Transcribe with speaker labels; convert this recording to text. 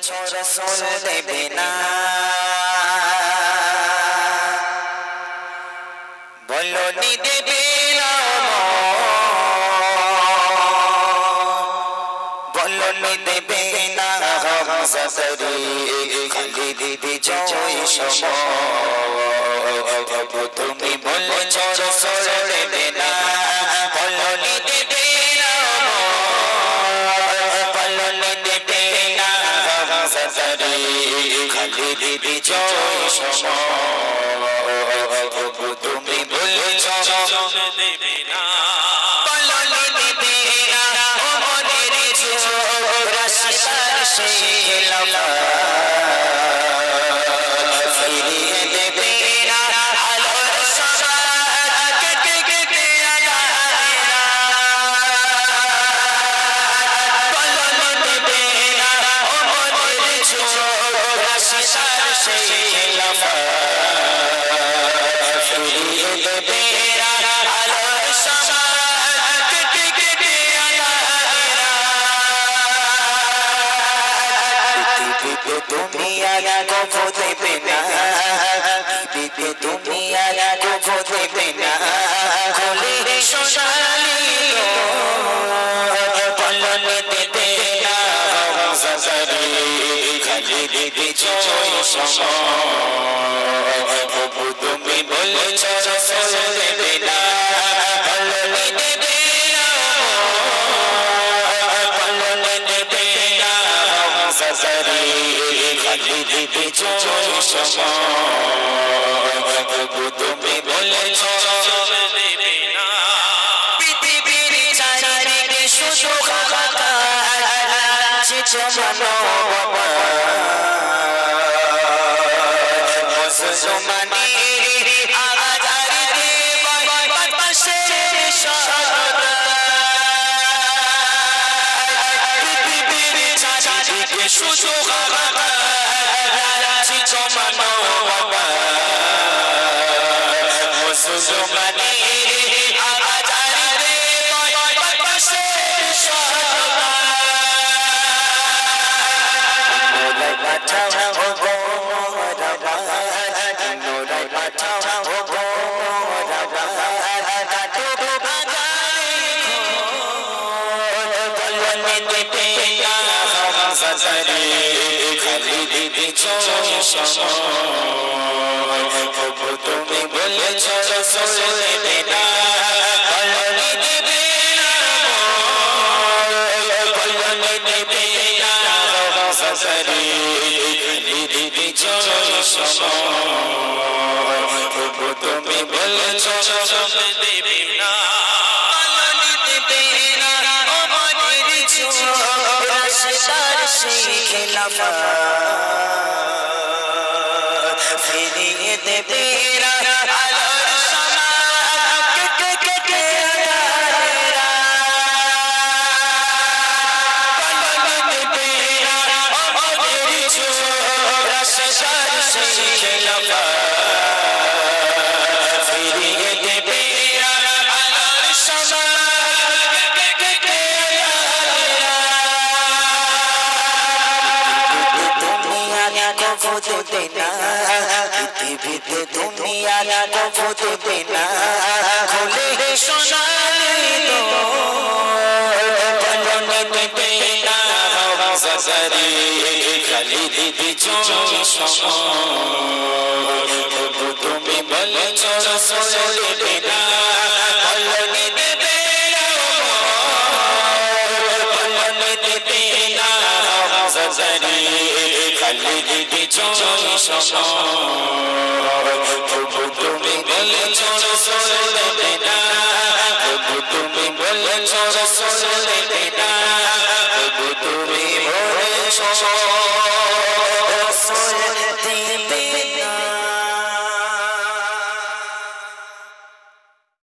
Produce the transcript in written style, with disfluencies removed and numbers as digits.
Speaker 1: রসুল দেবে না বলনি দেবে না বলনি দেবে না হামজারি খালি দিদি জয় সময় তুমি বলেছ রসুল দেবে না বলনি দেবে না বলনি দেবে না হামজারি খালি দিদি জয় সময় তুমি বলেছ দেবে না বলনি দেবে না ও মনের ঝড় রাশিদার সেই খেলাফা ফিরিয়ে দেবে না আলোর সমাজ কেটে কেটে আগায়রা বলনি দেবে না ও মনের ঝড় রাশিদার সেই খেলাফা ফিরিয়ে দেবে না আলোর সমাজ কেটে কেটে আগায়রা পৃথিবীতে তুমি আর কভু দেবে না পৃথিবীতে তুমি আর কভু দেবে না খুলে সোনালি বলনি দেবে না হামজারি খালি দিদি জয় সময় তুমি বলেছ রসুল দেবে না বলনি দেবে না বলনি দেবে না হামজারি খালি দিদি জয় সময় তুমি বলেছ দেবে না পৃথিবীর চারিদিকে শুধু হাহাকার মুসলমানের আজারে বাতাসের শব্দ পৃথিবীর চারিদিকে শুধু হাহাকার মুসলমানের আজারে বাতাসের শব্দ পাঠাও গো মোরা পাঠাও গো মোরা কাটবো বাগানে বলনি দেবে না হামজারি খালি দিদি জয় সময় তুমি বলেছ রসুল দেবে না বলনি দেবে না বলনি দেবে না হামজারি খালি দিদি জয় সময় তুমি বলেছ রসুল দেবে না বলনি দেবে না ও মনের ঝড় রাশিদার সেই খেলাফা ফিরিয়ে দেবে না আলোর সমাজ কেটে কেটে আগায়রা বলনি দেবে না ও মনের ঝড় রাশিদার সেই খেলাফা ফিরিয়ে দেবে না আলোর সমাজ কেটে কেটে আগায়রা তুমি আর কভু দেবে না পৃথিবীতে তুমি আর কভু দেবে না খুলে সোনালি বলনি দেবে না হামজারি খালি দিদি জয় সময় তুমি বলেছ রসুল দেবে না বলনি দেবে না বলনি দেবে না হামজারি খালি দিদি জয় সময় তুমি বলেছ রসুল দেবে